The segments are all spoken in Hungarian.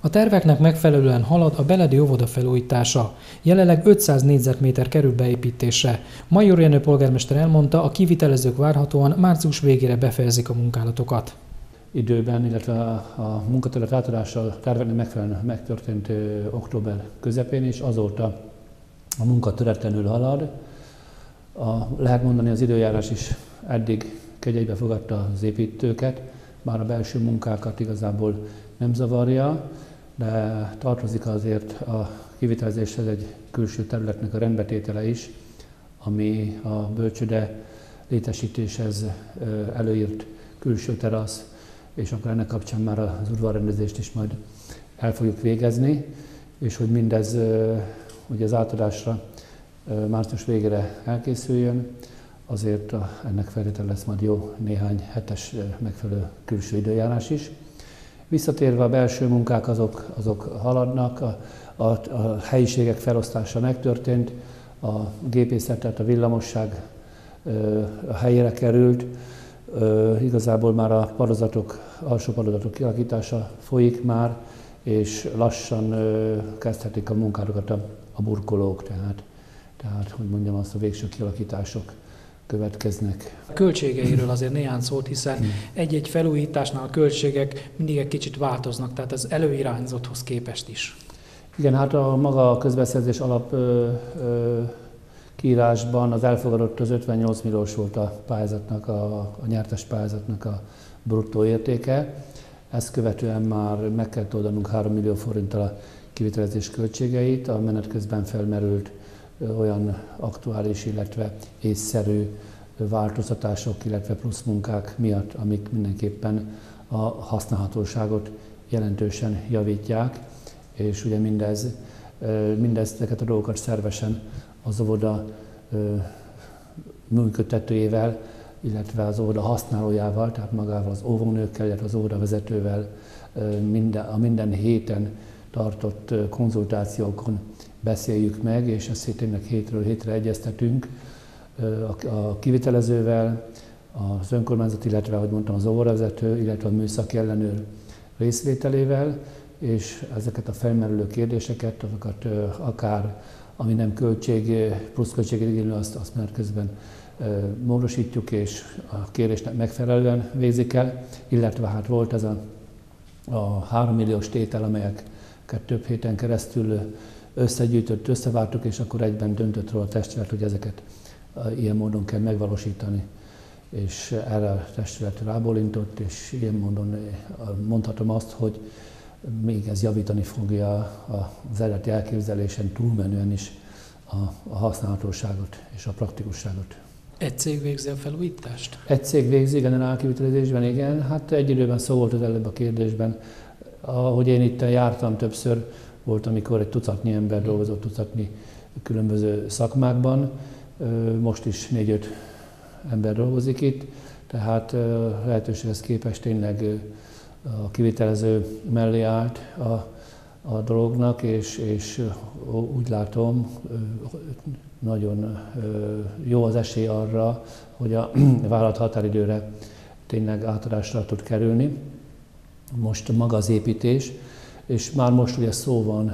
A terveknek megfelelően halad a beledi óvoda felújítása. Jelenleg 500 négyzetméter kerül beépítésre. Major Jenő polgármester elmondta, a kivitelezők várhatóan március végére befejezik a munkálatokat. Időben, illetve a munkaterület átadása a terveknek megfelelően megtörtént október közepén, és azóta a munka töretlenül halad. Lehet mondani, az időjárás is eddig kegyeibe fogadta az építőket, bár a belső munkákat igazából nem zavarja, de tartozik azért a kivitelezéshez egy külső területnek a rendbetétele is, ami a bölcsőde létesítéshez előírt külső terasz, és akkor ennek kapcsán már az udvarrendezést is majd el fogjuk végezni, és hogy mindez ugye az átadásra március végére elkészüljön, azért ennek feltétele lesz majd jó néhány hetes megfelelő külső időjárás is. Visszatérve a belső munkák azok haladnak, a helyiségek felosztása megtörtént, a gépészet, tehát a villamosság a helyére került, igazából már a alsó padozatok kialakítása folyik már, és lassan kezdhetik a munkálatot a burkolók, tehát hogy mondjam, azt a végső kialakítások következnek. A költségeiről azért néhány szót, hiszen egy-egy felújításnál a költségek mindig egy kicsit változnak, tehát az előirányzotthoz képest is. Igen, hát a maga a közbeszerzés alap kiírásban az elfogadott az 58 milliós volt a pályázatnak, a nyertes pályázatnak a bruttó értéke. Ezt követően már meg kell oldanunk 3 millió forinttal a kivitelezés költségeit, a menet közben felmerült olyan aktuális, illetve észszerű változtatások, illetve plusz munkák miatt, amik mindenképpen a használhatóságot jelentősen javítják, és ugye ezeket a dolgokat szervesen az óvoda működtetőjével, illetve az óvoda használójával, tehát magával az óvónőkkel, illetve az óvoda vezetővel a minden héten tartott konzultációkon beszéljük meg, és ezt tényleg hétről hétre egyeztetünk a kivitelezővel, az önkormányzat, illetve, ahogy mondtam, az óvodavezető, illetve a műszaki ellenőr részvételével, és ezeket a felmerülő kérdéseket, azokat akár, ami nem pluszköltséget igénylő, azt már közben módosítjuk, és a kérésnek megfelelően végzik el, illetve hát volt ez a 3 milliós tétel, amelyeket több héten keresztül összevártuk, és akkor egyben döntött róla a testület, hogy ezeket ilyen módon kell megvalósítani. És erre a testület rábólintott, és ilyen módon mondhatom azt, hogy még ez javítani fogja az eredeti elképzelésen túlmenően is a használhatóságot és a praktikusságot. Egy cég végzi a felújítást? Egy cég végzi, generálkivitelezésben, igen. Hát egy időben szó volt az előbb a kérdésben. Ahogy én itt jártam többször, volt, amikor egy tucatnyi ember dolgozott tucatnyi különböző szakmákban. Most is 4-5 ember dolgozik itt, tehát lehetőséghez képest tényleg a kivitelező mellé állt a dolognak, és úgy látom, nagyon jó az esély arra, hogy a vállalt határidőre tényleg átadásra tud kerülni. Most maga az építés, és már most ugye szó van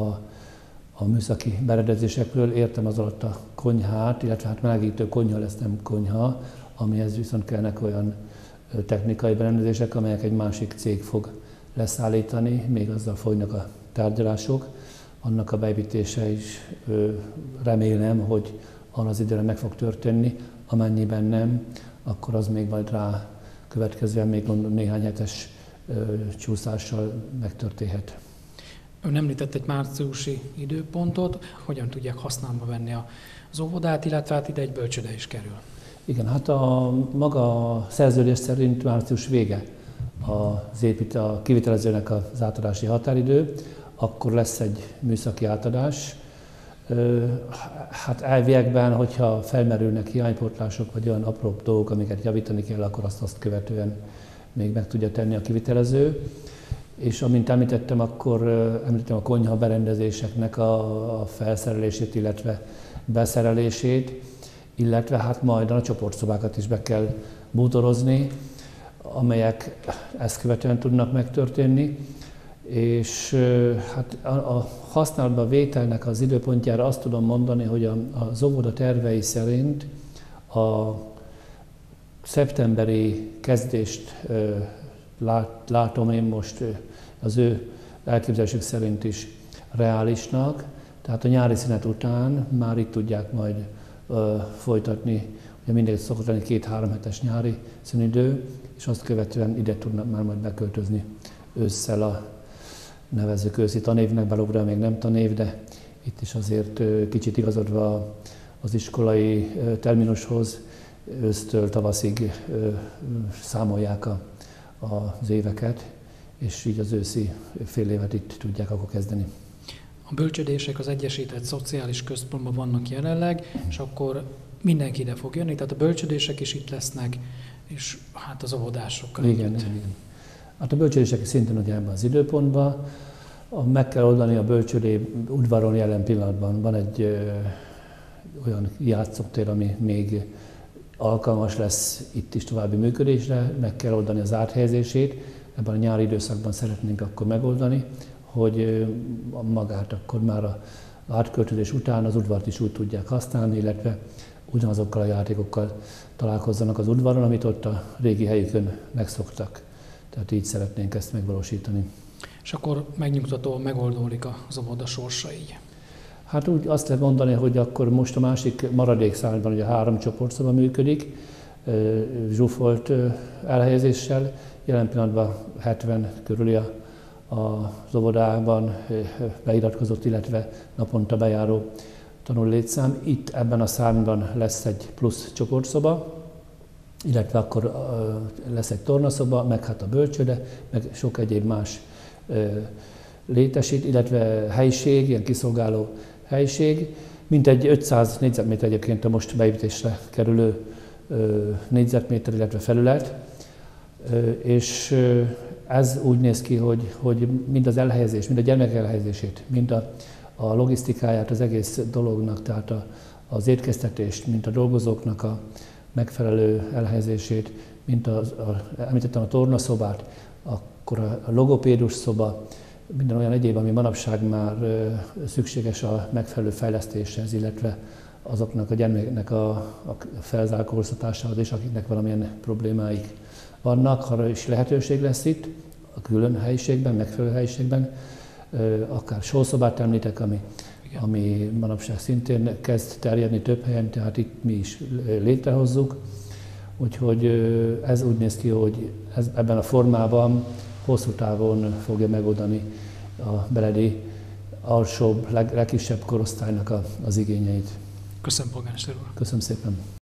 a műszaki berendezésekről, értem az alatt a konyhát, illetve hát melegítő konyha lesz, nem konyha, amihez viszont kellnek olyan technikai berendezések, amelyek egy másik cég fog leszállítani, még azzal folynak a tárgyalások. Annak a beépítése is remélem, hogy arra az időre meg fog történni, amennyiben nem, akkor az még majd rá következően még néhány hetes csúszással megtörténhet. Ön említett egy márciusi időpontot, hogyan tudják használba venni az óvodát, illetve hát ide egy bölcsőde is kerül. Igen, hát maga szerződés szerint március vége a kivitelezőnek az átadási határidő, akkor lesz egy műszaki átadás. Hát elviekben, hogyha felmerülnek hiánypótlások, vagy olyan apró dolgok, amiket javítani kell, akkor azt követően még meg tudja tenni a kivitelező. És amint említettem, akkor említettem a konyha berendezéseknek a felszerelését, illetve beszerelését, illetve hát majd a csoportszobákat is be kell bútorozni, amelyek ezt követően tudnak megtörténni, És hát a használatba vételnek az időpontjára azt tudom mondani, hogy az óvoda tervei szerint a szeptemberi kezdést látom én most az ő elképzelésük szerint is reálisnak, tehát a nyári szünet után már itt tudják majd folytatni, ugye mindegy szokott lenni 2-3 hetes nyári szünidő, és azt követően ide tudnak már majd beköltözni ősszel a nevezzük őszi tanévnek, bár óvoda még nem tanév, de itt is azért kicsit igazodva az iskolai terminushoz, ősztől tavaszig számolják az éveket, és így az őszi fél évet itt tudják akkor kezdeni. A bölcsödések az Egyesített Szociális Központban vannak jelenleg, és akkor mindenki ide fog jönni, tehát a bölcsödések is itt lesznek, és hát az óvodásokkal. Igen. Hát a bölcsödések szintén ugye ebben az időpontban. Meg kell oldani a bölcsödé udvaron jelen pillanatban. Van egy olyan játszótér, ami még alkalmas lesz itt is további működésre, meg kell oldani az áthelyezését. Ebben a nyári időszakban szeretnénk akkor megoldani, hogy magát akkor már az átköltözés után az udvart is úgy tudják használni, illetve ugyanazokkal a játékokkal találkozzanak az udvaron, amit ott a régi helyükön megszoktak. Tehát így szeretnénk ezt megvalósítani. És akkor megnyugtató, megoldódik az óvoda sorsa így. Hát úgy azt lehet mondani, hogy akkor most a másik maradék számban ugye 3 csoportszoba működik, zsúfolt elhelyezéssel. Jelen pillanatban 70 körüli az óvodában beiratkozott, illetve naponta bejáró tanulólétszám. Itt ebben a számban lesz egy plusz csoportszoba, illetve akkor lesz egy tornaszoba, meg hát a bölcsőde, meg sok egyéb más létesít, illetve helység, ilyen kiszolgáló helység. Mintegy 500 négyzetméter egyébként a most beépítésre kerülő négyzetméter, illetve felület, és ez úgy néz ki, hogy mind az elhelyezés, mind a gyermek elhelyezését, mind a logisztikáját az egész dolognak, tehát az étkeztetést, mint a dolgozóknak a megfelelő elhelyezését, mint említettem a tornaszobát, akkor a logopédus szoba, minden olyan egyéb, ami manapság már szükséges a megfelelő fejlesztéshez, illetve azoknak a gyermekeknek a felzárkóztatásához is, akiknek valamilyen problémáik vannak, arra is lehetőség lesz itt, a külön helyiségben, megfelelő helyiségben, akár sószobát említek, ami manapság szintén kezd terjedni több helyen, tehát itt mi is létrehozzuk. Úgyhogy ez úgy néz ki, hogy ebben a formában hosszú távon fogja megoldani a beledi alsóbb, legkisebb korosztálynak az igényeit. Köszönöm, polgármester úr! Köszönöm szépen!